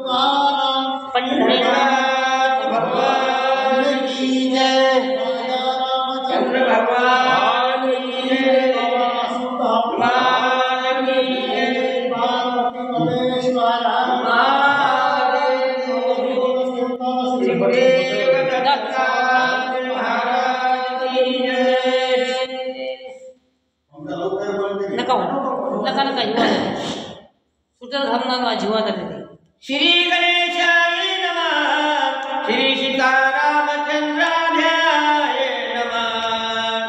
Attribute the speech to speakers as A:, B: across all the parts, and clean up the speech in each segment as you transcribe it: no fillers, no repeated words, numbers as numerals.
A: पंढरीनाथ भगवान की जय। चंद्र भगवान की जय। भगवान की जय। गुरुदेव दत्त महाराज की जय। नका नका नका जीवा सुटर धर्माला जीवा झालेली। श्री गणेशाय नमः। श्री सीतारामचंद्राय नमः।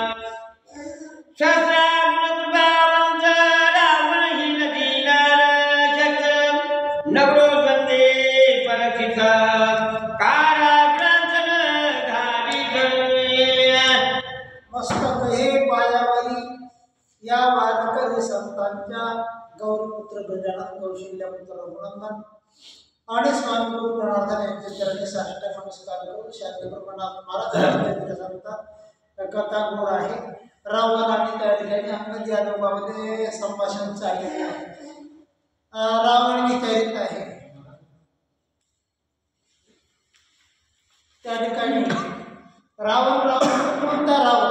A: सहस्रार्जुनकृपावंत रावणहीन दीनारक्षक नवरो वंदे परीक्षित काराग्रांचन धारित।
B: मस्तक हे पायावरी या वारकरी संतांच्या गौरपुत्र गजानन कौशल्यपुत्र रघुनंदन आणि स्वामी गुरु प्रणार्दन यांचे चरणी साष्टांग नमस्कार करून शांती प्रमाणात महाराज सांगतात कथा गोड आहे। रावण आणि त्या ठिकाणी अंगद यादवामध्ये संभाषण चाललेले आहे। रावण विचारित आहे त्या ठिकाणी रावण कोणता रावण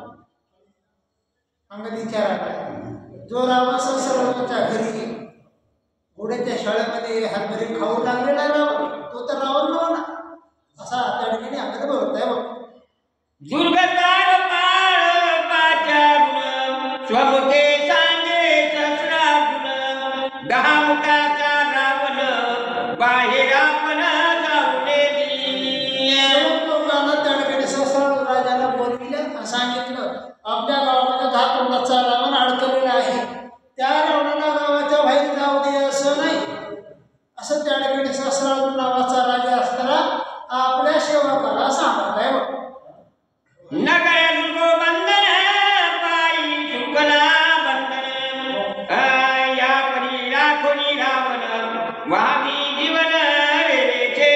B: अंगद विचारायला जो रावण सहस्रावणाच्या घरी घोड्याच्या शाळेमध्ये हरभरे खाऊ लागलेला रावण तो तर रावण नव्हता असा त्या ठिकाणी अंगद बोलत आहे। बघ
A: दुर्गतार पाळ पाचारुण स्वमुखे सांगे सहस्रार्जुन दहामुखाचा रावण बाहेर आपण जाऊने
B: लोकांना त्या ठिकाणी सहस्रार्जुन राजाला बोलविलं सांगितलं आपल्या गावामध्ये 10 तोंडाचा रावण अडकलेला आहे। त्या रावणाला गावाच्या बाहेर जाऊ दे असं नाही असं त्या ठिकाणी सहस्रार्जुन नावाचा राजा असताना आपल्या सेवकाला सांगत आहे।
A: नगर दुर्गो बंधन पायी शुक्ला बंधन या परी राखोनी रावण वादी जीवन रेचे।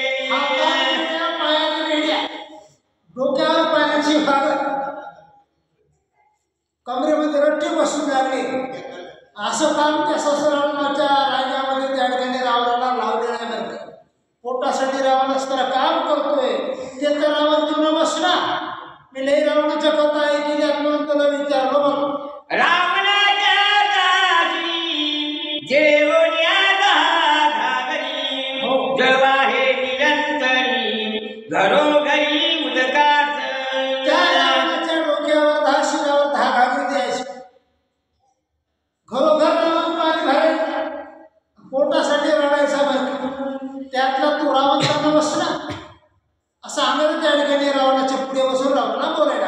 B: पायाने रेड्या डोक्यावर पाण्याची भाग कमरेमध्ये रट्टे बसून लागले असं काम त्या सहस्रार्जुनाच्या राज्यामध्ये त्या ठिकाणी रावणाला लावलेलं आहे। बरं का पोटासाठी रावण असताना काम करतोय ते तर रावण देऊन बसला। मी लई रावणाच्या कथा ऐकली म्हणून तुला विचारलं। बघ
A: रावणाच्या दासी जेवण्या घागरी जळवा हे निरंतरी घरोघरी उदकाच।
B: त्या रावणाच्या डोक्यावर 10 शिरावर 10 घागरी द्यायची घरोघर रावण पाणी भरायचं पोटासाठी रडायचा। बरं त्यातला तू रावण त्यांना बसला असं अंगद त्या ठिकाणी रावणाच्या पुढे बसून रावणाला बोलायला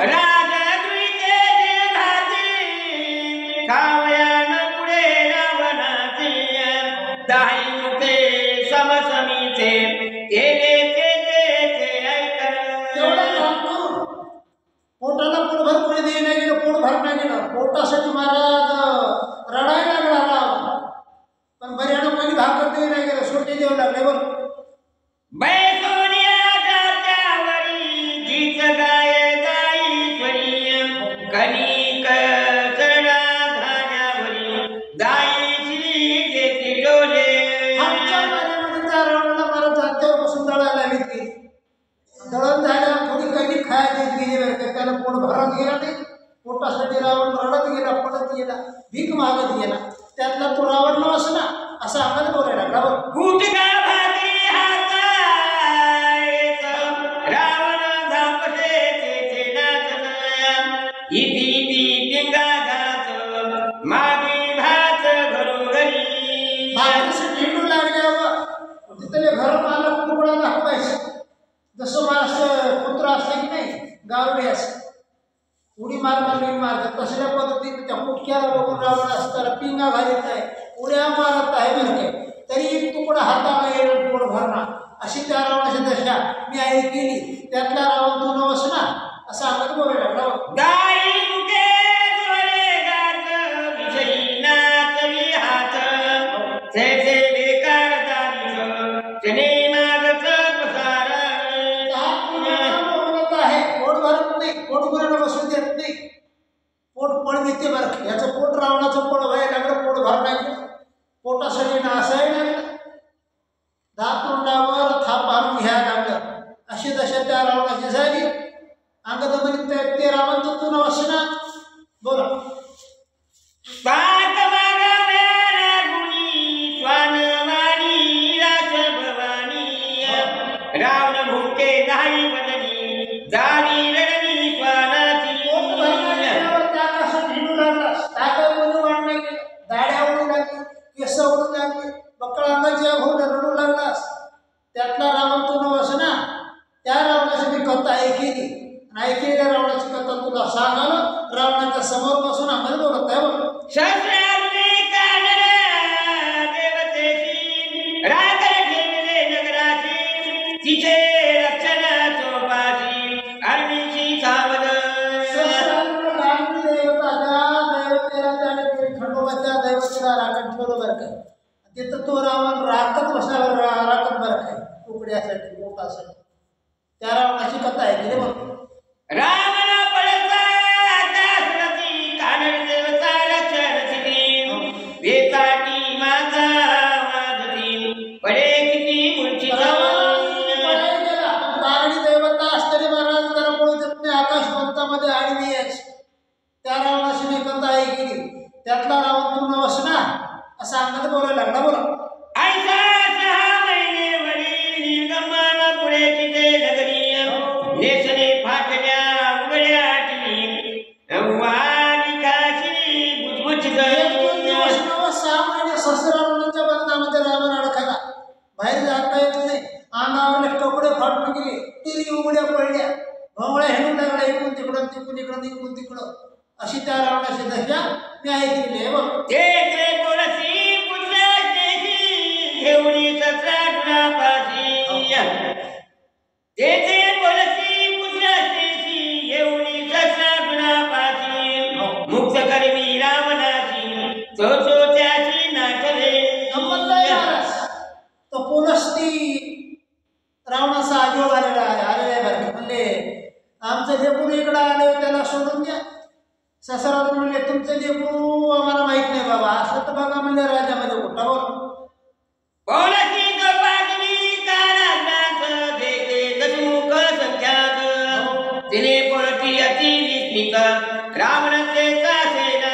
A: कावयान पुढे रावणाचे दाही मुखे समसमीचे केले ते
B: तेवढं काम करून पोटाला पोटभर कोणी दे नाही गेलं पोट भर नाही गेलं पोटासाठी महाराज रडायला लागला रावण पण बऱ्यानं कोणी भाकर दे नाही गेलं सोटे देऊ लागले। बरं
A: बैसोनिया जात्यावरी गीत गाय गाईश्वरी कणिक चरणा धान्यावरी दाई श्री जेती डोले।
B: आमच्या महिन्यामध्ये त्या रावणाला महाराज जात्यावर बसून दळायला घेतली दळण झाल्यावर थोडी कणिक खायला देत गेली। बरं का त्याला पोट भरत गेला नाही पोटासाठी रावण रडत गेला पडत गेला भीक मागत गेला त्यातला तो रावण न असला असं अंगद बोलायला लागला। बरं
A: गुटका भाकरी हातायत रावण धापटे तेथे नाचन इति पिंगा घात मागे भात घरोघरी।
B: भाकरीसाठी हिंडू लागल्यावर तिथले घर मालक कुकडा दाखवायचे जसं माझं पुत्र असतं की नाही गावडे असं उडी मारतात तसल्या पद्धतीने त्या कुटक्याला बघून रावण असताना पिंगा घालीत आहे उड्या मारत आहे। बरं काय तरी तुकडा हाताला येईल पोट भरणार अशी त्या रावणाची दशा मी आई केली त्यातला रावण तू न बसला असं अंगद बोलायला लागला।
A: गाई मुके जोरे गात विषयी नाचवी हात जैसे बेकार दारीच जने मागच पसार।
B: बोलत आहे पोट भरत नाही पोट भरायला बसू देत नाही पोट पळ देते। बरं याचं पोट रावणाचं पोट व्हायला लागलं पोट भर नाही पोटासाठी नासायला लागलं दशा त्या रावणाची झाली. अंगद म्हणे ते रावण तर तू नवसना. बोला.
A: पाक मागव्या गुणी स्वानवाणी रास भवानी रावण भूके नाही बदली जावी रडली स्वानाची.
B: त्या कसं भिडू लागला. टाका बोलू वाढ लागली, दाड्या उडू लागली, केस उडू लागली, बक्कळ अंगाची होऊन रडू लागलास. त्यातला रावण तू नवसना. त्या रावणाची मी कथा ऐकली. ऐकलेल्या रावणाची कथा तुला सांगाल. रावणाच्या समोर बसून आम्हाला बोलत आहे. बघ
A: शास्त्राने काढले देवतेची राखण ठेवले नगराची तिचे रक्षण चोपाची अग्नीची सावध.
B: खंडोबाच्या दैवतेला राखण ठेवलं बरं काय. तिथं तो रावण राखत बसल्यावर राखत बरं काय तुकड्यासाठी लोकांसाठी. त्या रावणाची कथा ऐकली. बघ
A: रावण पळता दासरथी कानड देवता लक्षण सिद्धी वेताटी माझा वाजती पडे किती मुंची
B: कानडी देवता असताना महाराज जरा पळू देत नाही. आकाशवंतामध्ये आडवी यायची. त्या रावणाशी मी कथा ऐकली. त्यातला रावण तू नवसना असं अंगात बोलायला लागला. बोला.
A: ऐसा 6 महिने वडी निर्गमन पुढे तिथे नगरी नेसने फाटल्या उघड्या टिनी वाणी काशी बुजबुज गई.
B: 6 महिने सहस्रावणाच्या बंधनामध्ये रावण अडकला. बाहेर जाता येत नाही. अंगावरले कपडे फाटून गेले. तिरी उघड्या पडल्या. भोवळ्या हेणून लागल्या. इकडून तिकडून तिकडून इकडून इकडून तिकडं अशी त्या रावणाची दशा मी ऐकलेली आहे. बघ
A: ते बोलसी पुजला तेची घेऊनी 17 गुणापाशी ते बोलसी पुजला तेची घेऊनी 17 गुणापाशी मुक्त करवी रावणाची तो त्याची नाचले.
B: तो पुलस्ती रावणाचा आजोबा आलेला आहे बरं. म्हणले आमचं लेकरू इकडं आले त्याला सोडून द्या. ससराज म्हणले तुमचं लेकरू आम्हाला माहित नाही बाबा. असं तर बघा म्हणजे राज्यामध्ये कुठं.
A: बोलसी पागवी काराग्नाथ देते दशमुख संख्यात तिने पळती अति विस्मित रावणाचे सेना.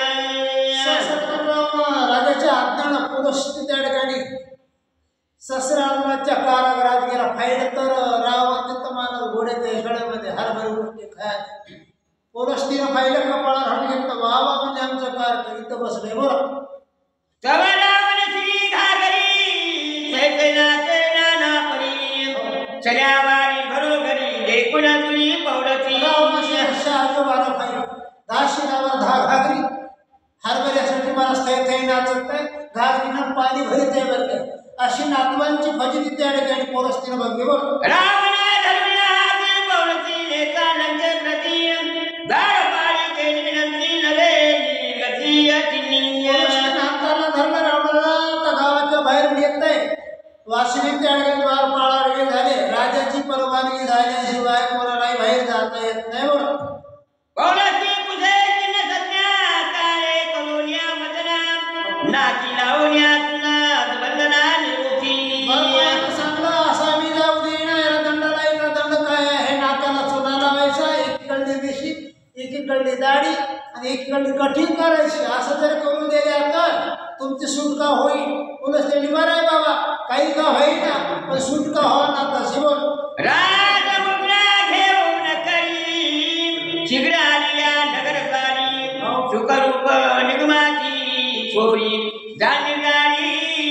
B: राजाच्या आज्ञानं पुलस्ती त्या ठिकाणी ससराच्या कारागृहात गेला. फाईल तर रावण तिथं माणूस घोड्याच्या गळ्यामध्ये हरभर उठते खाय. पुलस्तीनं फाईल कपाळावर हात घेतलं. बाबा म्हणजे आमचं कार इथं बसले. बरं
A: रावण श्री घागरी चैतन्याचे नाना परी चल्यावारी घरोघरी देखुन तुझी पौरती.
B: रावणाशी आजोबाला फाईल. दाशिनावर 10 घागरी हरभऱ्यासाठी मला स्थैथै नाचत आहे. घागरीनं पाणी भरीत आहे बरं काय. अशी नातवांची फजिती त्या ठिकाणी पुलस्तीनं बघली. बरं
A: रावण धरुया पौरती नेता लंके प्रती दार पाळी केली विनंती नवे गती अतिनीय.
B: हाताला धरलं रावणाला तर गावाच्या बाहेर येत आहे. वासनिक त्या ठिकाणी द्वार पाळावे झाले. राजाची परवानगी झाल्याशिवाय कोणालाही बाहेर जाता येत नाही. बरं
A: पौरती पुढे तिने सत्या काळे कलोनिया वदना नाकी लावण्या तुला बंधना निवृत्ती.
B: चांगलं असा मी जाऊ देईना. याला दंडाला इकडं दंड काय आहे. नाकाला चुना लावायचा. एकीकडली मिशी एकीकडली दाढी आणि एकीकडली कठीण करायची. असं जर करून दिल्या तर तुमची सुटका होईल. पुलस त्यांनी बरं आहे बाबा काही का होईना पण सुटका होणार तशी. बोल
A: राजमुद्रा घेऊन करी शिगडालिया नगर चाली सुखरूप निगमाची छोरी जाणगारी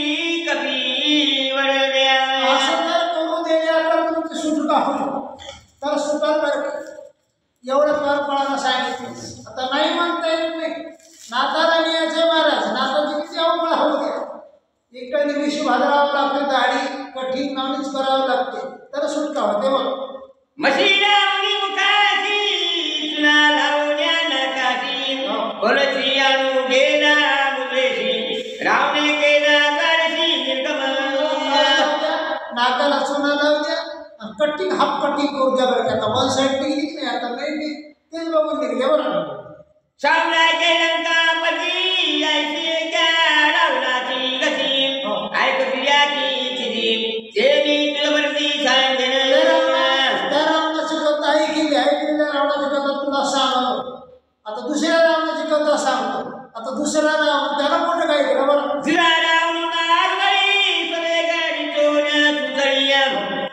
A: कपीवर द्या.
B: असं जर करून दिल्या तर तुमची सुटका होईल. तर सुटाल बरं एवढं परपळानं सांगितलं. आता नाही म्हणता येत नाही. नाताला न्यायचं महाराज. नाताची किती अवघड होऊ द्या. इकडे विषय भादरावं लागते. दाढी कठीण नावणीच करावं लागते तर सुटका होते. बघ
A: मशीला मुखाची सुना लावण्या नकाशी बोलची आणू गेला मुद्रेशी रावणे केला जाडशी निर्गमन.
B: नाकाला चुना लावू द्या. कटिंग हाफ कटिंग करू द्या. बरं का 1 साईड निघली नाही. आता नाही तेच बघून निघले. बरं
A: सामनाचे लंकापती ऐशी क्या रावणाची गती ऐक प्रियाची चिती ते मी तुला सांगेन.
B: त्या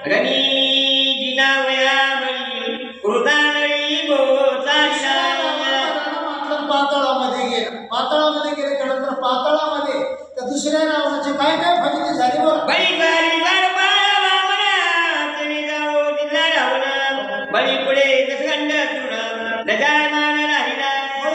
A: रणी जिनावया बळी कृतानळी बोचाशा
B: पाताळामध्ये गेला. पाताळामध्ये गेल्याच्या नंतर पाताळामध्ये त्या दुसऱ्या रावणाचे काय काय फजिती झाली बरं.
A: बळी गाली गाडपाळा वामना तरी जाओ दिला रावण बळी पुढे दसगंड तृण लजायमान राहिला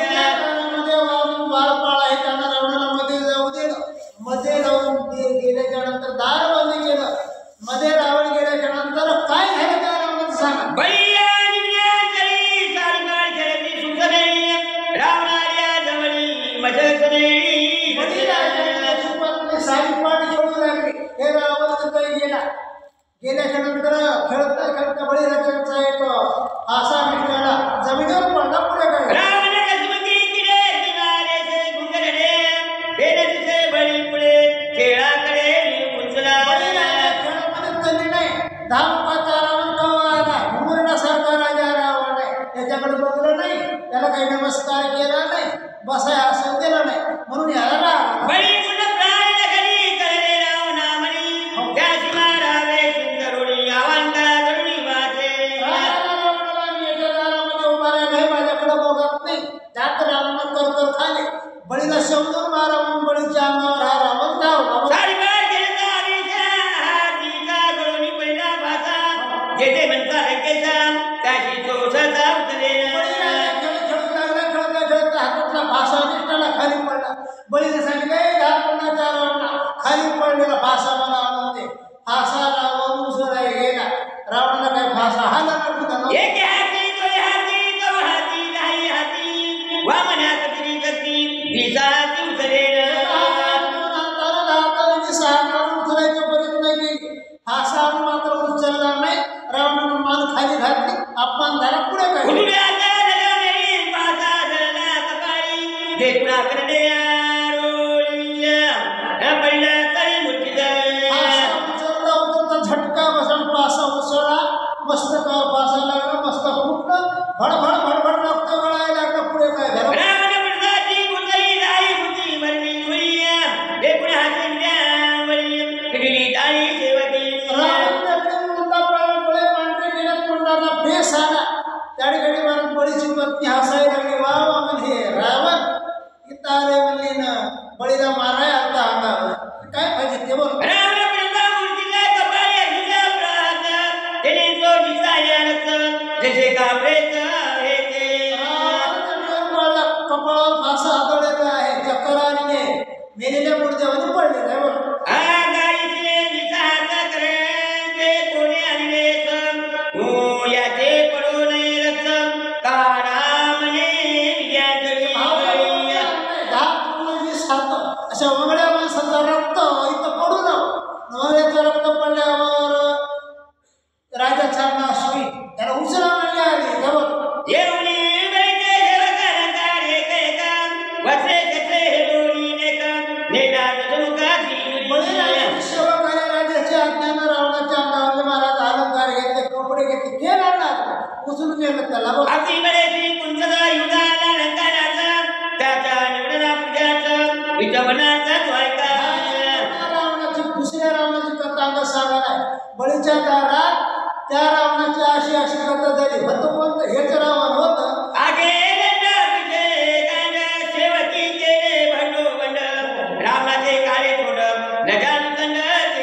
B: वारपाळ आहे त्यांना रावणाला मध्ये जाऊ दिलं. मध्ये जाऊन गेल्याच्या नंतर दार बंद केलं. मध्ये रावण गेल्याच्या नंतर काय झालं त्या रावणाचं सांगा.
A: बळी चली सारकाळ खेळती सुखदेवी रावणाऱ्या जवळी मजसनेळी
B: सारी पाठ खेळू लागली. हे रावण तिथे गेला. गेल्याच्या नंतर खेळता खेळता बळीराजाचा एक आसा मिळाला. जमिनीवर पडला. पुढे काय
A: रावण लक्ष्मणी किडे किनारे से गुंगरडे बेनतीचे बळी पुढे खेळाकडे उंचला
B: खेळामध्ये कमी नाही. धामपाचा रावण कवा आला. घुमरणासारखा राजा रावण आहे. त्याच्याकडे बघलं नाही. त्याला काही नमस्कार केला नाही. बसाय असं दिलं नाही. म्हणून याला राग
A: बळी पुन्हा प्राण घरी करणे रावणामणी त्याशी मारावे सुंदरुणी आवांगा तरुणी वाचे
B: उभा राहिला. माझ्याकडे बघत नाही. जात रावण कर खाले. बळीला शब्दून मारा म्हणून बळीच्या अंगावर हा रावण धावला.
A: सारगाळ खेळता हातीचा गळूनी पहिला भाषा जेथे म्हणता लंकेचा त्याशी तो सदा उतरेना
B: हातातला फासा निष्ठाला खाली पडला. बळीने सांगितलं धापणाचा रावणा खाली पडलेला फासा मला आणून दे. फासा रावण उसळा गेला. रावणाला काय फासा हा ना
A: एक हाती तो हाती नाही हाती वामनात तरी गती विसाती उतरेना
B: प्रयत्न केली. फासा मात्र उचलला नाही. रावणानं मान खाली घातली. अपमान झाला. पुढे काय
A: देखुना करणे आरोळीया पडला तरी मुर्तीचा
B: उचलला उचलता झटका बसून पासा उसळला. मस्तकावर पासा लागला. मस्तक फुटलं. भडभड भडभड रक्त गळायला लागलं. पुढे काय झालं.
A: रावण पडदाची गुंतई दाई गुंती भरली धुळीया देखुना हातल्या वळी किडली दाई सेवती
B: तोंडाचा फेस आला. त्या ठिकाणी मला बळीची पत्नी हसायला लागली. वा वा म्हणजे रावण तारे म्हणली ना बळीला माराय आता अंगावर काय पाहिजे ते बोल.
A: रावण पडदा मूर्तीला कपाळी अहिल्या प्रात तेने तो दिसाया रक्त जसे काबरेच हे ते
B: कपाळावर फासा आदळलेला आहे. चक्कर आलेली आहे. मेलेल्या मुर्द्यामध्ये पडलेला आहे बोल.
A: गाईचे दिसाहात करते कोणी आणलेच हो याचे पडू नये रक्त काढा म्हणे
B: अशा वगळ्या माणसाचं रक्त इथं पडू ना. नवऱ्याचं रक्त पडल्यावर राजा चालना सोयी त्याला उचला म्हणले आली जवळ
A: येऊनी बैठे देवकांकार एकेका वसे कसे हेडोनी नेका नेनाद जमुकाची
B: बळीराजाची सेवा करा. राजाच्या आज्ञानं रावणाच्या अंगावरले महाराज अलंकार घेतले. कपडे घेतले. केला ना उचलून नेलं त्याला बोल.
A: अति बळेची कुंचदा युधाला लंकाराचा त्याच्या निवडना पूजाचा विटमनाचा द्वायका
B: रावणाची दुसऱ्या रावणाची कथा अंग सांगणार. बळीच्या दारात त्या रावणाची अशी अशी कथा झाली. होतं कोणतं हेच रावण होतं.
A: आगे लंडा पिठे गांड सेवकी केले भंडो बंड रावणाचे काळे तोंड नजान कंड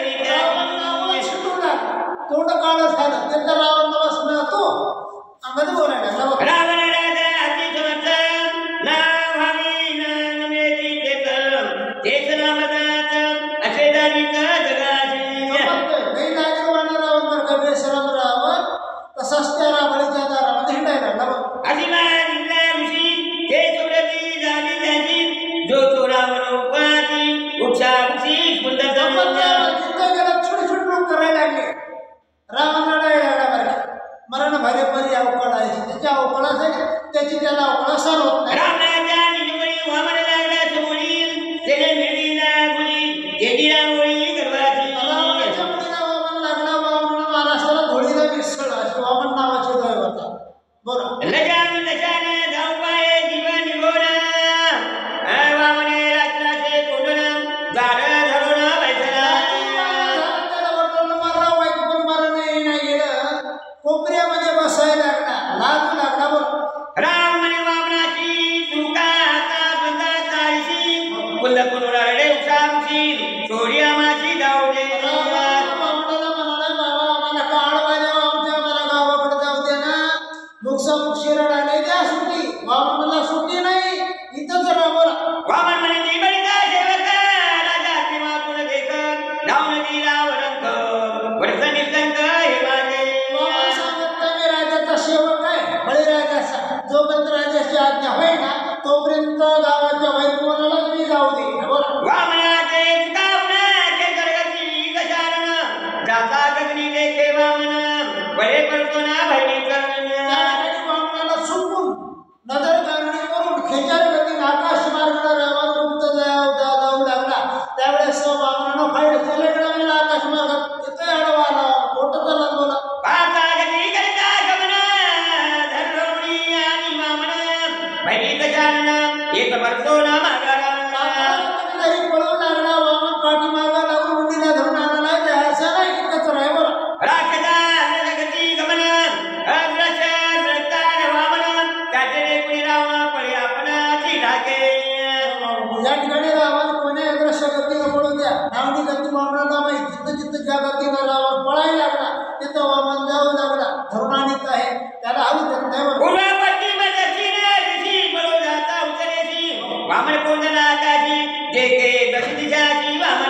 B: तोंड काळ झालं. त्याचा रावण नवस मिळतो अंगात बोलायला
A: रावण राजा अति समर्थ नाव हवी नामेची चेत तेच नामदात असे दारित जगाची
B: काही लागेल वाढणार रावण बरं का बेसरम रावण तसाच त्या रावणीच्या दारामध्ये हिंडायला लागला.
A: अजिमान इथला ऋषी ते सोडती झाली त्याची जो तो रावण उपाची उपशाक्षी सुंदर
B: गेला. छोटे छोटे लोक करायला लागले. रावण लढायला लागला बरं. मरण भाले परी अवकाळायची. त्याच्या अवकाळासाठी त्याची त्याला अवकाळा सर होत नाही.
A: रावणाच्या निजमणी वामन लागला समोरी त्याने मिळवीला गुळी गेलीला ओळी गर्भाची
B: रावणाच्या मुलीला वामन लागला. वामन महाराष्ट्राला धोळीला मिसळला. अशी वामन नावाची दैव होता. बरं
A: लजान लजान जाऊ पाये जीवन निघोना वामने रात्राचे कोंडण झाड धरून बैसला
B: त्याला वाटलं मारा वाईट पण मारा नाही. तोपर्यंत गावाच्या वैभवनालाच मी जाऊ दे बरं.
A: वामनाचे चितावनाचे गर्गती गजानन जाता गगनी देखे वामन बळे पडतो ना भैरी करण
B: त्यावेळी वामनाला चुकून नजर काढणी करून खेचार गतीने आकाश मार्गाला रावण मुक्त जाऊ लागला. त्यावेळेस वामनानं फाईट चलेकडे आकाश मार्गात तिथे अडवा आला. मोठं चालत बोला
A: पाता गती करता गमन धरणी आणि वामन भैरी गजानन एक पडतो ना मागारा
B: कधीतरी पळू लागला. वामन पाठीमागा लागून मुंडीला धरून आणला. असं नाही इतकंच राय बोला
A: राक्षसा गती गमन अग्रश रक्तान वामन त्याचे कुणी रावण पळे आपणाची ढाके
B: या ठिकाणी रावण कोण्या अग्रश गतीनं पळू द्या. नावनी गती वामनाला माहीत. जिथं जिथं ज्या गतीनं रावण पळायला लागला तिथं वामन जाऊ लागला. धरुणानीत आहे त्याला हलू देत नाही बरं.
A: उमापती मदतीन ऋषी पळू जाता उतरेशी वामन कोंडला आकाशी देखे दशी दिशाची वामन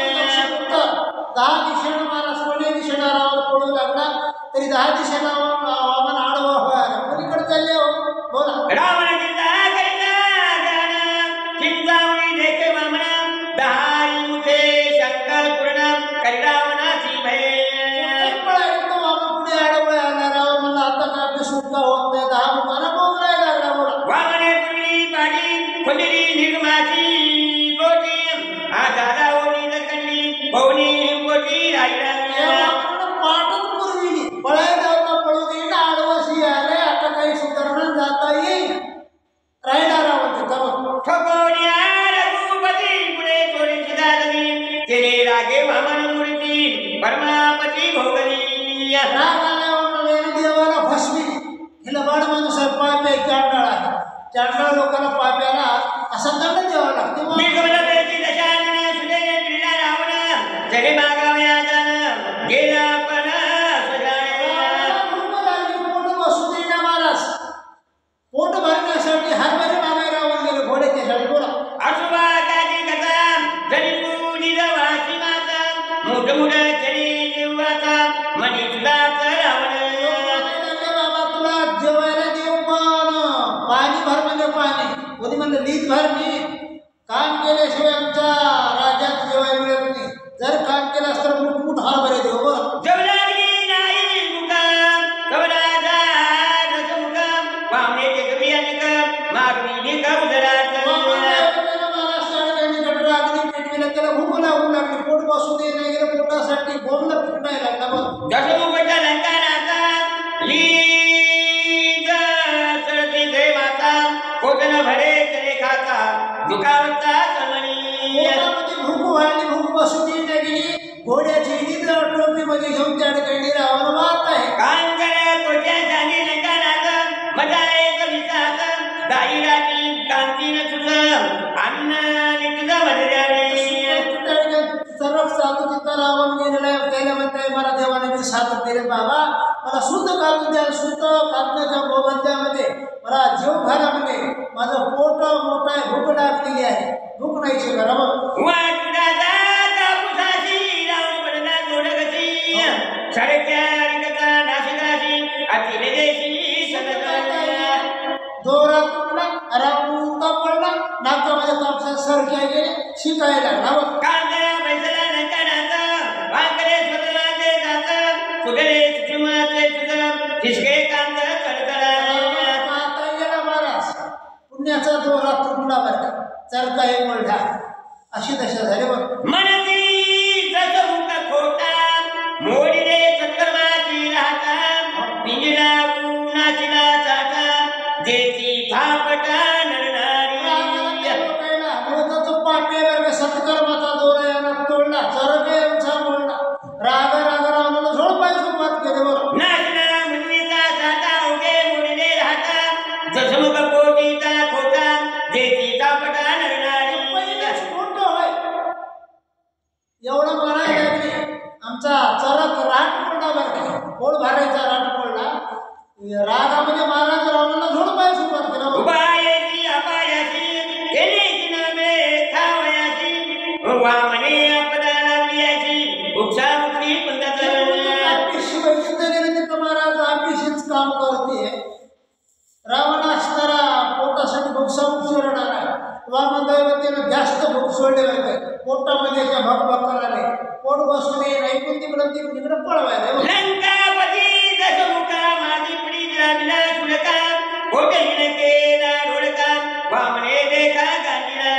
B: 10 दिशेनं मारा. सोने दिशेला रावण पळू लागला तरी 10 दिशेला वामन आडवा व्हायला कोणीकडे चालले हो बोला.
A: रावण चिंता करिता ज्ञान चिंतामणी देखे वामन दहाई मुखे शंकर पूर्ण करी रावणाची भय
B: वामन पुढे आडवा आला. रावण म्हणला आता काय आपली सुटका होत नाही. 10 मुखानं बोलायला लागला बोला.
A: वामने पुरली पाडी खुंडली निर्माची गोटी आता रावणी दकंडी भवनी गोटी राहिला
B: पाठच पुरविली. पळायला होता पळू देईन आडवासी आले. आता काही सुधारणा जाता येईल. राहिला रावण तिथं
A: ठोकोण्या रघुपती पुढे चोरीची दादली तेने रागे वामन मूर्ती परमापती भोगली
B: राग आल्यावर देवाला फसविली. हिला बाळ माणूस आहे पाप्या चांडाळ आहे. चांडाळ लोकांना पाप्याला असा दंड द्यावा लागतो.
A: निर्गमनाची दशानन सुदेने पिढीला रावण जगे मागाव्या जाण गेला पण
B: पोट बसू दे ना महाराज. पोट भरण्यासाठी हरभरे मागे रावण गेले घोड्याच्या शाळेत बोला.
A: अशुभा काजी कथा जरी पूजित वाची माता मोठ मोठ जरी देवाचा मनी तुला रावण
B: बाबा तुला जेवायला देऊ पण पाणी भर म्हणजे पाणी. कोणी म्हणलं लीज भर मी काम केल्याशिवाय आमच्या राज्यात जेवायला मिळत नाही. जर काम केलं असतं तर मुठमुठ हरभरे देऊ बरं.
A: जवळाली नाही मुकाम कवराजा रसमुकाम वामनेचे कवी अनेक मागणी निका उदरात
B: महाराष्ट्राने अगदी पेटविला. त्याला भूक लागू लागली. पोट बसू दे नाही गेलं. पोटासाठी बोंबला फुटायला लागला बरं.
A: दशमुखच्या लंकानाचा लीज चढती जय माता कोटन भरे चले खाता दुखावता चमणी
B: पोटामध्ये भूक वाढली. भूक बसू दे नाही गेली. घोड्याची लीज टोपीमध्ये घेऊन त्या ठिकाणी रावण वाहत आहे.
A: कांकर कोट्या जागी लंकानाचा मजा एक विचार दाई राती कांतीन तुझं अन्न तुझं मर्यादे
B: सर्व साधू तिथं रावण गेलेला आहे. त्याला म्हणताय मला देवाने मी साथ दिले बाबा. मला शुद्ध काढून द्या. शुद्ध काढण्याच्या मोबदल्यामध्ये मला जीव घाला म्हणजे माझं पोट मोठं आहे. भूक लागलेली आहे. भूक नाही शिकणार बघ.
A: वाटुडाचा कापुसाची रावण पडला गोडगती सडक्या रिकता नाशिकाची अतिले देशी सदगत
B: जोरात पडला. रावण पडला. नाकामध्ये कापसा सरक्या गेले. शिकायला लागला बघ.
A: कांदळा बैसला नंकनाचा वाकरे स्वतःचे जात सुगरे सुषमाचे सुगम ठिसके कांद कडकडा
B: आता गेला महाराज. पुण्याचा जोरात तुटला बरं का. चरका एक मोठा अशी दशा झाली बघ.
A: मनती जसमुख खोटा मोडीले सत्कर्माची राहता पिंजला उन्हाचीला चाटा देती थापटा नरनारी
B: सत्कर्माचा दोरा यांना तोडला. चरकेचा मोडला. राग राग रावणाला झोडपायला सुरुवात केली बरं.
A: नाचणारा मुलगीचा साता उगे मोडीले राहता जसमुख कोटीचा खोटा देती थापटा नरनारी
B: पहिलेच खोटं होय. एवढं म्हणायला लागले. आमचा चरक राट पडला बरं का. पोट भरायचा राट पडला. रागामध्ये महाराज रावणाला झोडपायला सुरुवात केला.
A: उपायाची अपायाची केली तिनामे खावयाची वामने आपदा लावल्याची उपसामुखी पंथाचा
B: महाराज आपिशीच काम करते. रावण असताना पोटासाठी भुकसा राजा भगभग कराले पोट बसून ऐकून तिकडं पळवायला
A: लंकापती दशमुखा माझी प्रीत लागला शुनका खोटे हिणकेला ढोळका वामने देखा गांधीला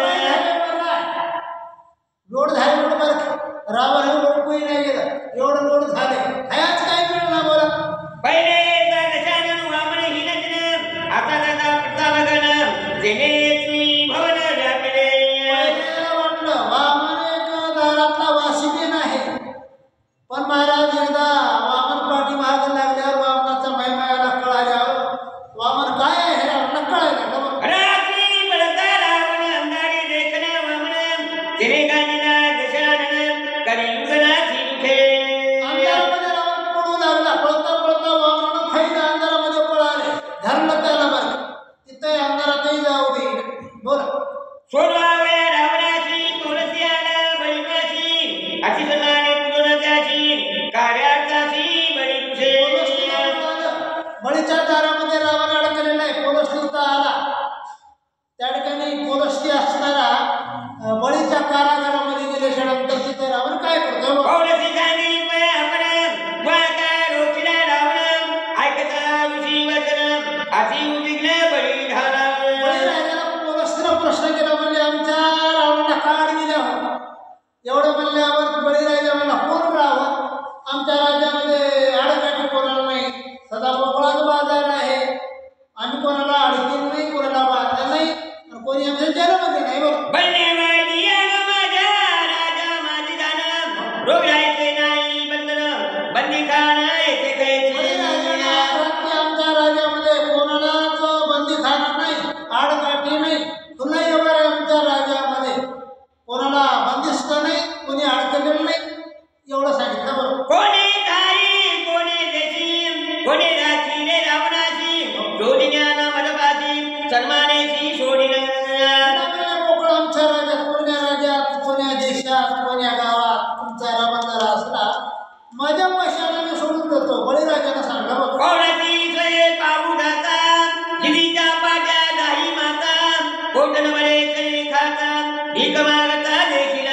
B: लोड झाले लोड बरं रावण लोड कोणी नाही गेलं एवढं लोड झाले हयाच काय मिळणार बोला
A: पहिले दशानन वामन हिनजन आता दादा प्रतापगण जेनेची भवन व्यापले
B: वाटलं वामन एक दारातला वासिबी नाही पण महाराज एकदा वामन पाठी महाग लागल्यावर वामनाचा महिमायाला कळाल्यावर वामन काय आहे हे आपल्याला कळायला
A: रात्री बळता रावण अंधारी देखना वामन तिने गांधीला दशानन कलियुगनाची दुखे
B: अंधारामध्ये रावण पळू लागला पळता पळता वामन फाईन अंधारामध्ये पळाले धरलं त्याला बरं तिथे अंधारातही जाऊ दे बोला
A: सोडवावया रावणाची तुळसियाला बळीपाशी अशी सन्माने पुजनाची कार्यार्थाची बळी तुझे
B: बळीच्या दारामध्ये रावण अडकलेला आहे पोलस्थिता आला त्या ठिकाणी पोलस्ती असणारा बळीच्या कारागारामध्ये गेल्याच्यानंतर तिथे रावण काय करतो
A: पौलसी सांगी पय आपण वाका रोखिला रावण ऐकता ऋषी वचन अति उद्विग्न बळी झाला
B: बळीराजाला पोलस्तीनं प्रश्न केला म्हणजे आमच्या रावणाला काढ दिल्या हो एवढं म्हणल्यावर बळीराजा म्हणला कोण रावण आमच्या राज्यामध्ये आडकाठी कोणाला नाही सदा मोकळाच बाजार आहे आम्ही कोणाला अडकीन नाही कोणाला बांधलं नाही आणि कोणी आमच्या जेलमध्ये नाही बरं
A: बन्नेवाडी आलो माझ्या राजा माझी जाण रोगायचे नाही बंधन बंदीखान येथे
B: बळीराजाला
A: कैची
B: रात्री आमच्या राज्यामध्ये कोणालाच बंदीखाना नाही आडकाठी नाही तुला एवढं आमच्या राज्यामध्ये कोणाला बंदिस्त नाही कोणी अडकलेलं नाही एवढं सांगितलं बरं
A: कोणी ताई कोणी देशी कोणी राखीने रावणाची जोडिन्यान मदपाची सन्मानेची सोडिन
B: मोकळं आमच्या राज्यात कोण्या देशात कोण्या गावात तुमचा रमंदार असला माझ्या पैशाला मी सोडून देतो बळीराजानं सांगलं बघ
A: कोणाची सोय पाहू जाता हिरीच्या पाट्या दाही माता कोटन बळे कळे खाता भीक मागता देखील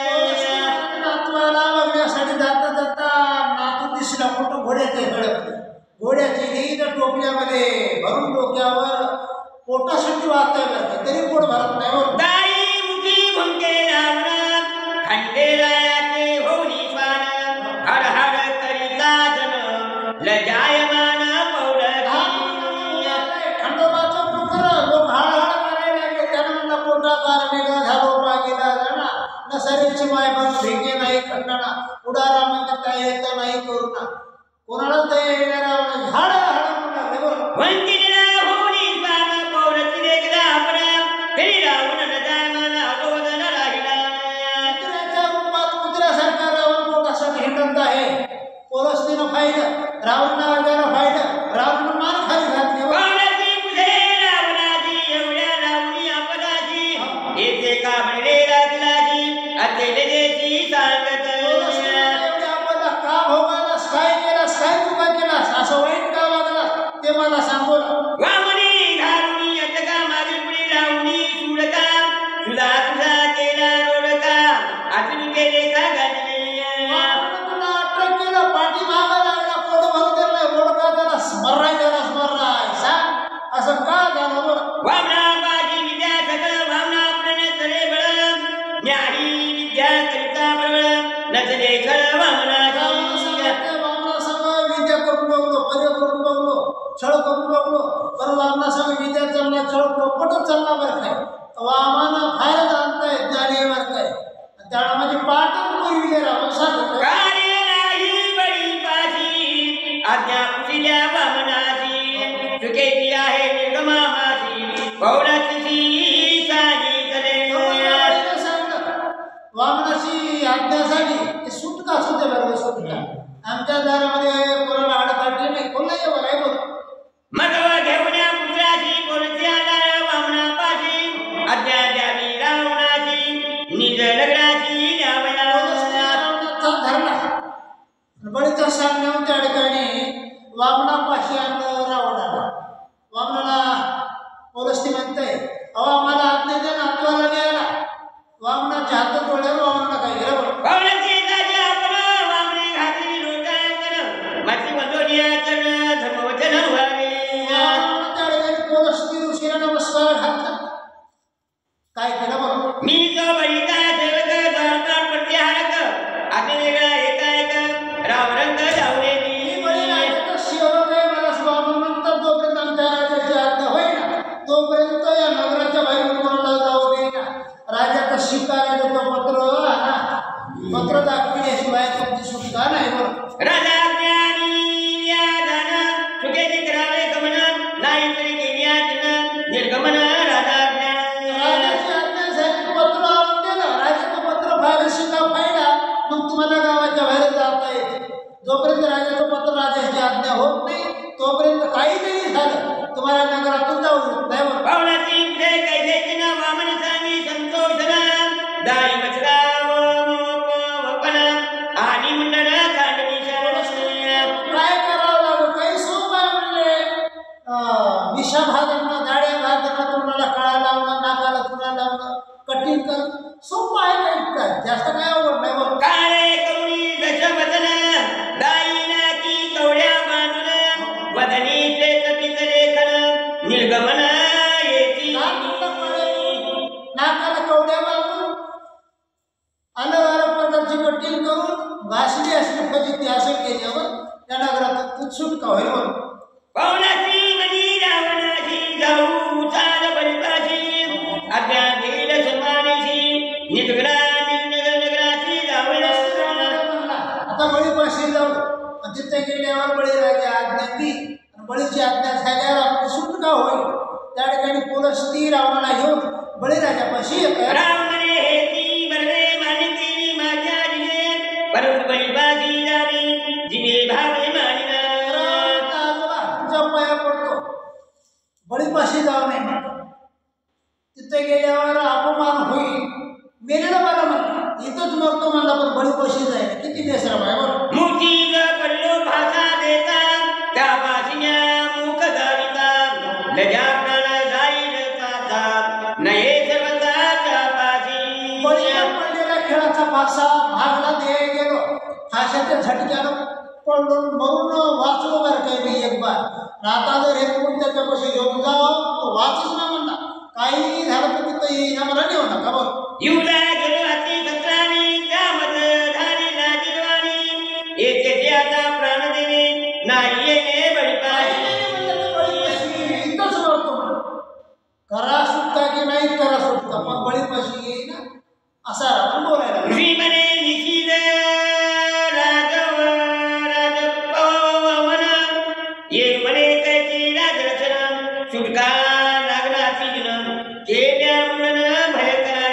B: नातवाला बघण्यासाठी जाता जाता नातू दिसला कुठं घोड्याचे हडप घोड्याची नीट टोपल्यामध्ये भरून डोक्यावर पोटासाठी वाहताय बरं तरी पोट भरत नाही बरं
A: दाई मुखी भुंके रावण खंडेरायाचे होनी स्वान हड हड करिता जन लजायमान
B: खंडोबाचं पुत्र लोक हाड करायला लागले त्यानं म्हणला पोटाकार निघा झालो पागीला जाणा न सरीची मायबाप भेगे नाही खंडणा उडारा म्हणजे काय येतं नाही करुणा कोणाला ते येणारा हाड हाड म्हणला बरं
A: वंचिला होनी स्वान पौरची देखला आपण तरी रावण लजायमान अगोदर राहिला
B: कुत्र्याच्या रूपात कुत्र्यासारखा रावण पोटासाठी हिंडत आहे पोलस्तीनं फायलं रावण नावाला फायलं रावण मान खाली घातली
A: कोणाची पुढे रावणाची एवढ्या रावणी आपदाची येथे का म्हणले राजलाची अतेले देची सांगत
B: एवढ्या आपल्याला का भोगालास काय केलास काय चुका केलास असं वाईट का वागलास ते मला सांगू
A: वामनी घालुनी अटका माझी पुढे रावणी सुडका तुला तुझा केला रोडका अजून केले का गाजले
B: तुला अटक केलं पाठी मागा लागला पोट भरून दिलं रोडका त्याला स्मराय सांग असं का झालं बरं
A: वामना बाजी विद्या सकळ वामना प्रण चले बळ न्याही विद्या करिता बळ नचले खळ वामनाची
B: वामना सगळं विद्या करून बघलो पर्य करून बघलो छळ करून बघलो पण वामना सगळं विद्या चालला छळ पटच चालला बरं काय वामना फार जाणताय ज्ञानी बरं काय त्याला माझी पाठच पुरविले राहून सांगत
A: कार्य नाही बळी पाशी आज्ञा पुसिल्या वामनाची चुकेची आहे निर्गमामाची पौराची साजी चले
B: सांगलं वामनाची आज्ञासाठी ते सुटका सुद्धा बरोबर सुटका आमच्या दारामध्ये कोणाला आडकाठी नाही कोणाला येऊ आहे बघ
A: मगव घेऊन्या पुत्राची बोलत्याला वामनापाशी आज्ञा द्यावी रावणाची निज लग्नाची न्यावया
B: धरला बळीचा सांगण्यावर त्या ठिकाणी वामनापाशी आणलं रावणाला वामनाला पोलस्ती म्हणताय अहो आम्हाला आज्ञा द्या नातवाला न्यायला वामनाच्या हातात डोळ्यावर वामनाला काय
A: राजा ज्ञानी व्याधान सुखेची करावे गमन नाही तरी केली आज्ञा निर्गमन राजा
B: राजाची आज्ञा झाली, पत्र आणून दिलं. राजाचं पत्र फारशी का फायदा, मग तुम्हाला गावाच्या बाहेर जाता येते. जोपर्यंत राजाचं पत्र राजाची आज्ञा होत नाही तोपर्यंत काहीतरी झालं तुम्हाला नगरातून जाऊ देत नाही. बरं.
A: पावनाची पुढे कैसेची ना वामन सांगी संतोषन दाई मचरा वपन आणि मुंडन
B: काय करावं लागलं, काही सोपं आहे म्हणले. विषा भाजणं, दाड्या भाजणं, तोंडाला काळा लावणं, नाकाला तुला लावणं, कठीण कर सोपं आहे. काय जास्त काय अवघड नाही. बरं.
A: काळे कवळी दशवदन दाईना की कवड्या बांधून वदनी श्वेत लेखन निर्गमन येती
B: नाकाला कवड्या बांधून अलग प्रकारची कठीण करून घासली असली फजिती असं केल्यावर त्या नगरात सुटका होईल. बरं.
A: पावनाची मनी रावणाची जाऊ चाल बलिपाशी आज्ञा देईल सन्मानीशी निजगरा नगराची जावळ
B: आता बळीपाशी जाऊ आणि तिथे गेल्यावर बळीराजा आज्ञा दी आणि बळीची आज्ञा झाल्यावर आपली सुटका होईल. त्या ठिकाणी पोलीस ती रावणाला घेऊन बळीराजापाशी येतात.
A: रावणे हे ती बरवे मानिती माझ्या जिने परंतु बलिपाशी जावी जिने भावे मानिना
B: तुझ्या पाया पडतो, बळीपाशी जाऊ नये. तिथे गेल्यावर अपमान होईल, मेलेला बरं म्हणला, इथंच मरतो म्हणला पण बळीपाशी जाईल. किती बेसरा बाय. बरं.
A: मूर्ती पडलो भाषा देता त्या पाशिन्या मुख गाविता लजा प्राण जाईल काचा नये सर्वताच्या पाशी
B: बळीला पडलेल्या खेळाचा पासा भागला दे गेलो, फाशाच्या झटक्यानं पडून मरून वाचलो. बरं काही मी एक बार. आता जर हे कोण त्याच्यापाशी घेऊन जावं तो वाचच ना म्हणला, काही झालं तर तिथं येईना मला नेऊ नका. बरं.
A: युला गेलो हाती सत्राणी त्यामध्ये धारी लाजिरवाणी येथे ज्याचा प्राण देणे नाही येणे बळीपाशी
B: इथंच मरतो म्हणा, करा सुटका की नाही करा सुटका पण बळीपाशी येईना असा आपण बोलायला.
A: ऋषी म्हणे निशिद राजव राजपवन ये म्हणे कैची राजरचना सुटका लागणाची दिन केल्या म्हणून भय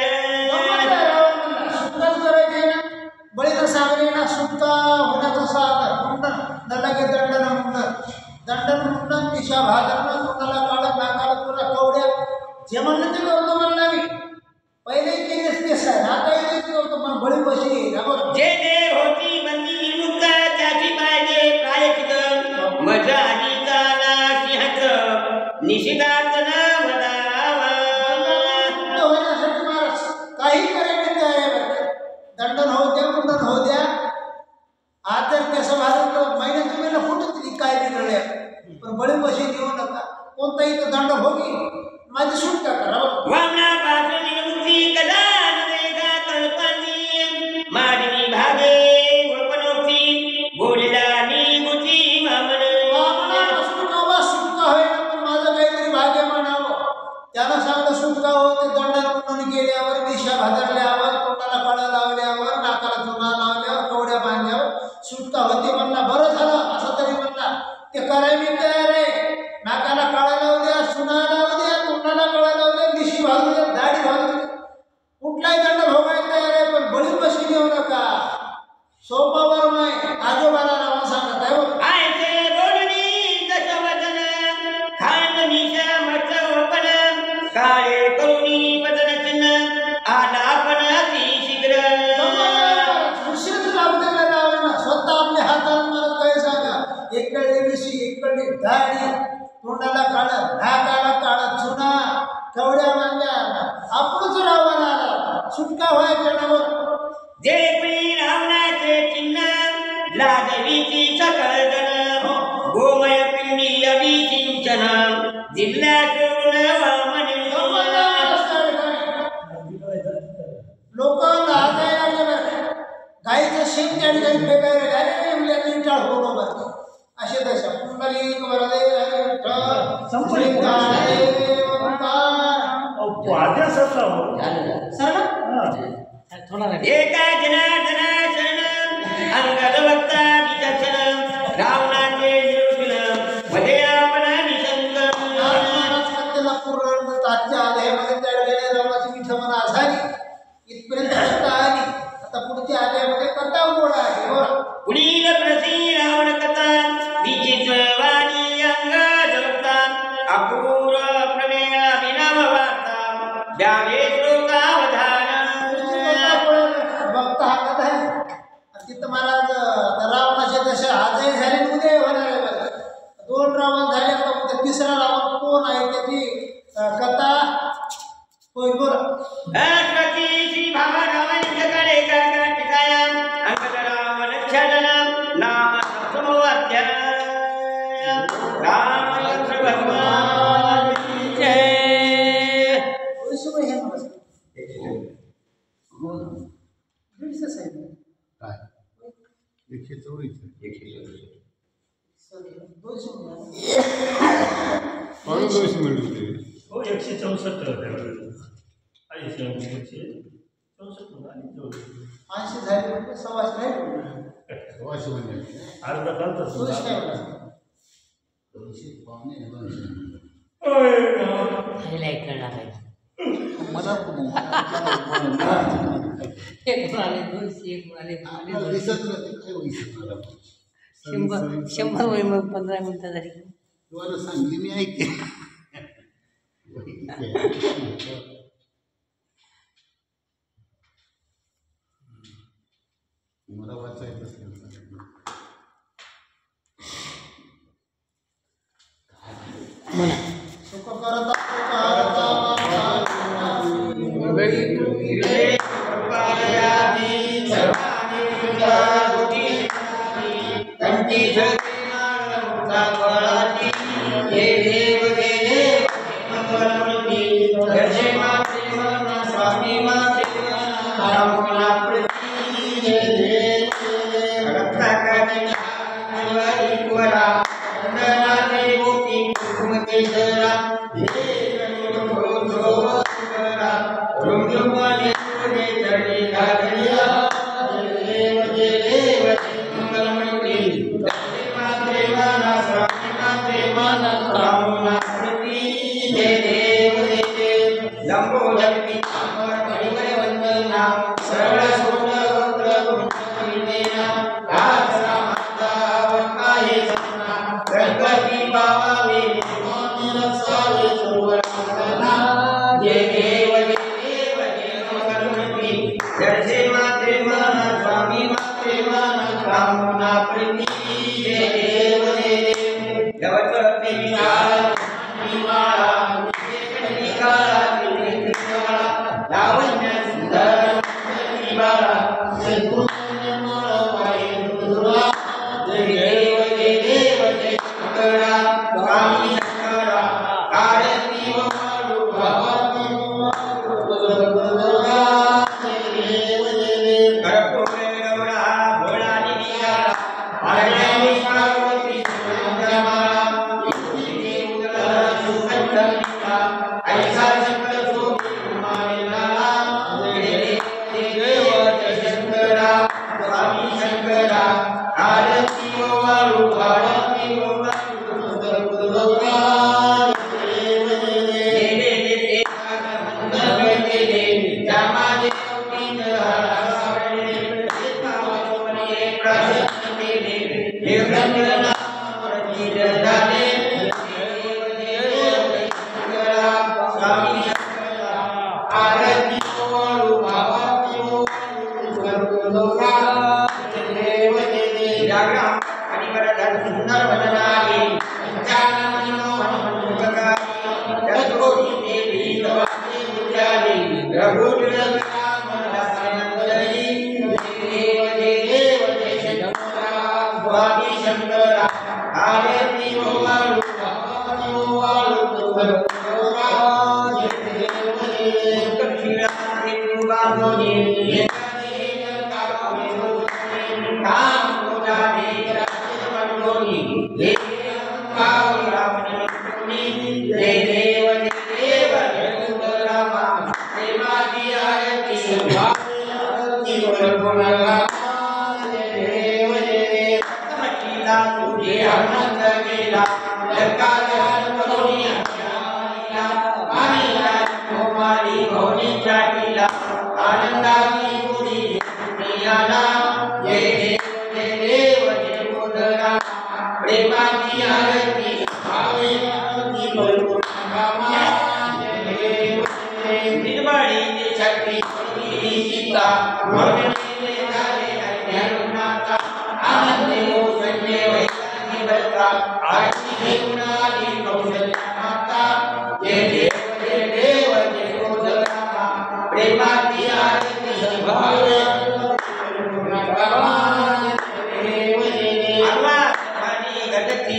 B: सुटकाच करायची ना. बळीला सांगले ना सुटका होण्याचा साधन मुंडन नलगे दंडन मुंडन दंडन मुंडन दिशा भाजन तोंडाला काढ नाकाला तुला कवड्या जे म्हणलं ते करतो म्हणला मी. पहिले केलेच तेच आहे, आताही तेच करतो पण बळीपाशी येईल. बरोबर.
A: जे जे होती बंदी मुक्त त्याची पाहिजे प्रायचित मजा आधी चाला सिंहच निशिदात न वदावा
B: होण्यासाठी महाराज काही करायचे तयार आहे. बरं. दंडन होऊ द्या, मुंडन होऊ द्या. आज जर केस भाजून महिन्यात तुम्हाला फुटत काय बिघडल्या पण बळीपाशी देऊ नका. कोणताही तो दंड भोगी माझी सुटका करा.
A: वामना पासून मुक्ती कदा नदेगा कल्पनी माडिनी भागे वपनोक्ती बोलला निगुती वामन
B: वामनापासून बाबा सुटका होईल पण माझं काहीतरी भाग्य म्हणावं. त्यानं सांगलं सुटका होते. दंडन मुंडन केल्यावर दिशा भादरल्यावर तोंडाला काळा लावल्यावर नाकाला चुना लावल्यावर कवड्या बांधल्यावर सुटका होते म्हणला. बरं झालं असं तरी म्हणला. ते कराय मी तयार आहे. नाकाला काळा लावू द्या, सुना लावू द्या, तोंडाला काळा लावू द्या, दिशी भाजू द्या, दाढी भाजू द्या, कुठलाही दंड भोगायला तयार आहे पण बळीपाशी देऊ नका. सोपा बरं नाही. आजोबाला रावण सांगत आहे. बरं.
A: आयचे बोलणी दशवदन खांड निशा मच वपन काळे करुणी वदन चिन्ह आलापन अति शीघ्र
B: खुशीच लावू द्यायला लावलं ना. स्वतः आपल्या हाताला मला काय सांगा. इकडे विशी इकडे दाढी, तोंडाला काळं, नाकाला काळं चुना, कवड्या बांधल्या. आपणच रावण आला. सुटका व्हायच्या ना.
A: जे कुणी रावणाचे चिन्ह लाजवीची सकळ जन गोमय पिंडी अभिसिंचन जिल्ह्यात वामनी
B: लोक लाजायला लागले. गाईचं शेण त्या ठिकाणी फेकायला गाडी म्हणजे 3-4 बरोबर असे दशा पुंडलिक वरदे
A: एका जनार्दना शरण अंगद वक्ता
B: आजही झाले उद्या होणार आहे बघा. 2 रावण झाले आता उद्या 3रा रावण कोण आहे त्याची कथा होईल बोला.
A: अश्वती श्री भामा रामांच्याकडे कर्नाटकायाम अंकरावण छदनम नाम सप्तमोऽध्याय. रामचंद्र भगवान की जय.
B: हे नमस्कार दीडशे साहेब
C: काय 144 200 मिळते.
D: हो 164 आणि 164 आणि
B: 80 झाले म्हणजे 100 नाही
C: म्हणजे
D: अर्धा तास
B: दोनशे काय होणार?
C: 200 पावणे 200. मला
E: शंभर वय मग 15 मिनिटं झाली.
C: तुम्हाला सांगली मी ऐके मला वाचायचं
B: सुख करता
A: सीता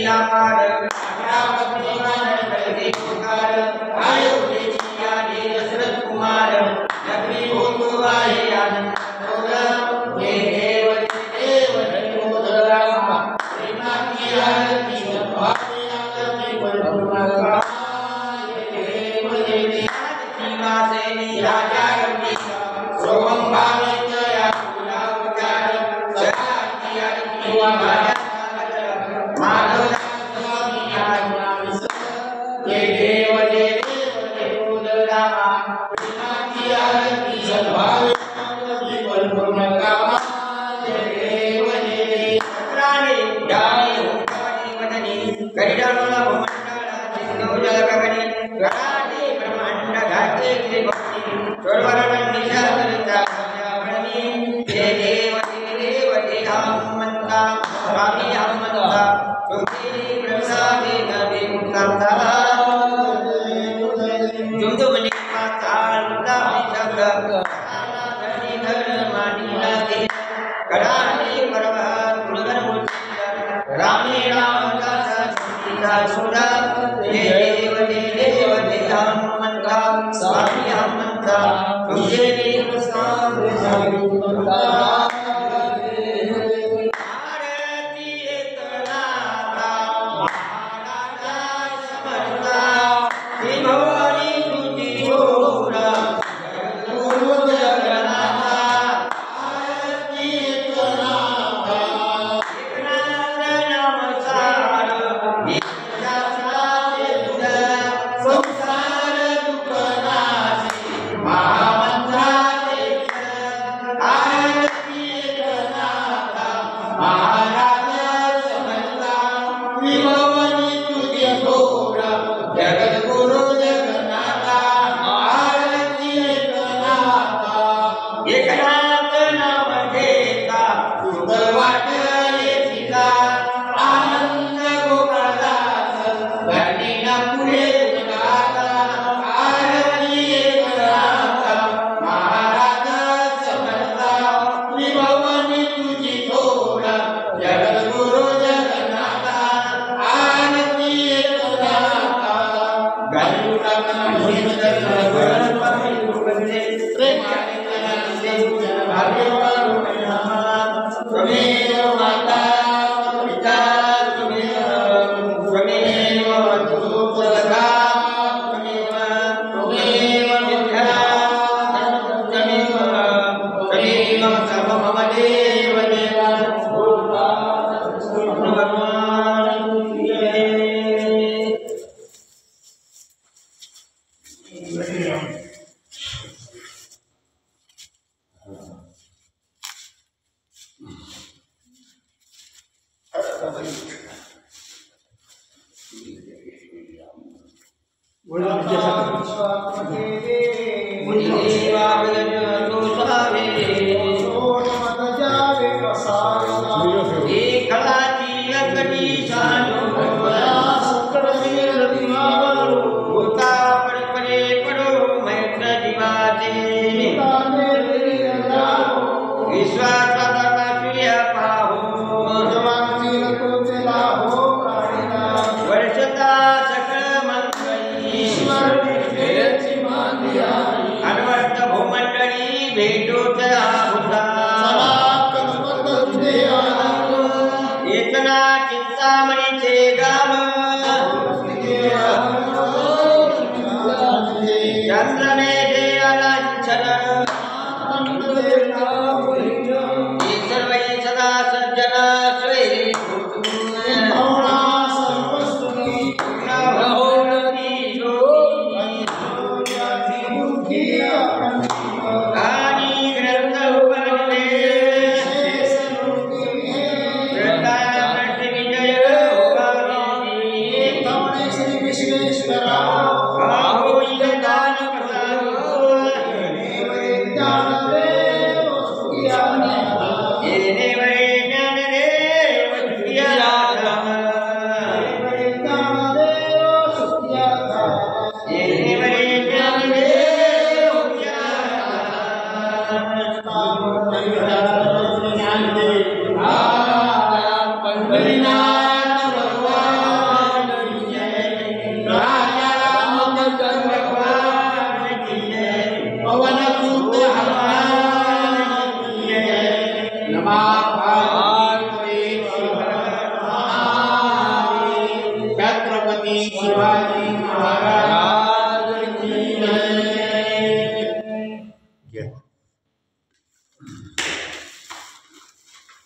B: पंढरीनाथ भगवान छत्रपती शिवाजी